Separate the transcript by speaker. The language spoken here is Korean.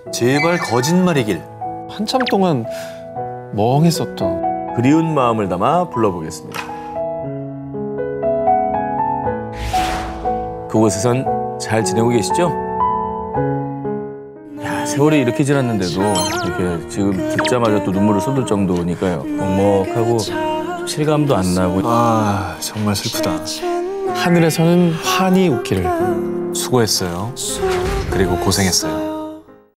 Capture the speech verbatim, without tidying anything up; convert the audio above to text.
Speaker 1: 제발 거짓말이길.
Speaker 2: 한참 동안 멍했었던.
Speaker 1: 그리운 마음을 담아 불러보겠습니다. 그곳에선 잘 지내고 계시죠? 야, 세월이 이렇게 지났는데도 이렇게 지금 듣자마자 또 눈물을 쏟을 정도니까요. 먹먹하고 실감도 안 나고.
Speaker 2: 아, 정말 슬프다. 하늘에서는 환히 웃기를. 수고했어요. 그리고 고생했어요.